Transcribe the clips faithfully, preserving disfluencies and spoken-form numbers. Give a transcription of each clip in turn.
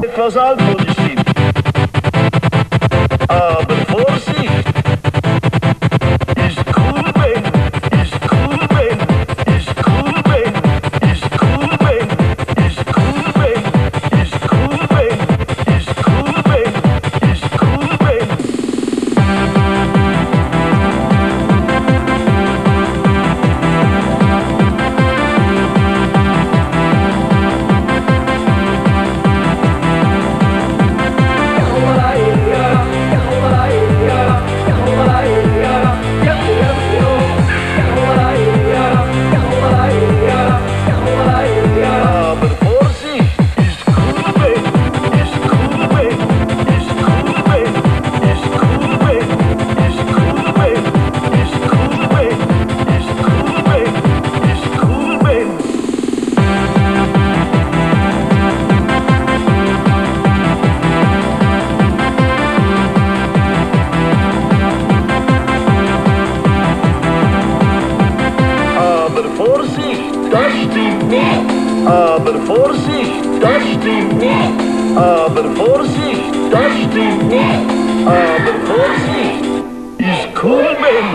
etwas altmodisch sind. Aber Vorsicht! Ist cool, Ben! Ist cool, Ben! Ist cool, Ben! Ist cool, Ben! Ist cool, Ben! Ist cool, Ben! Ist cool, Ben! Ist cool, Ben! Das stimmt nicht. Aber Vorsicht, das stimmt nicht. Aber Vorsicht, das stimmt nicht. Aber Vorsicht, ist cool, Ben.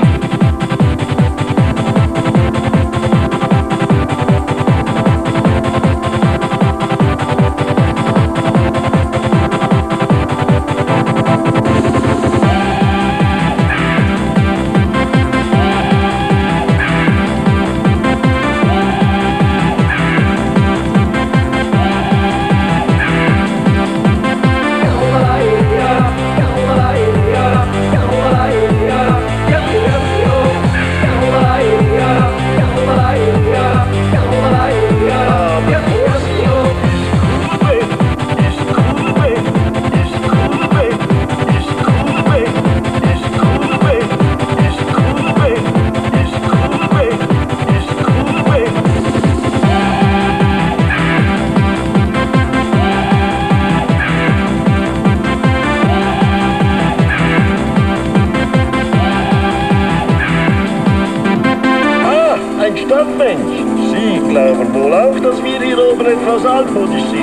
Ein Stadtmensch. Sie glauben wohl auch, dass wir hier oben etwas altmodisch sind.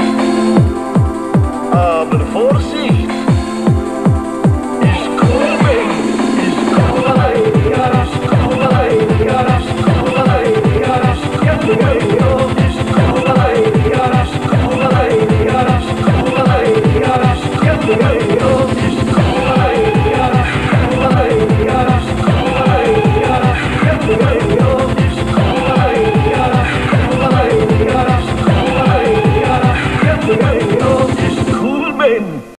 Aber Vorsicht! Ist cool, Ben! Ist cool, Ben! Ist cool, Ben! Ist cool, Ben! Ist cool, Ben! Ist cool, Ben! Ist cool, Ben! Ist cool, Ben! Ist cool, Ben! Ist cool, Ben! Ist cool, Ben! Ist cool, Ben!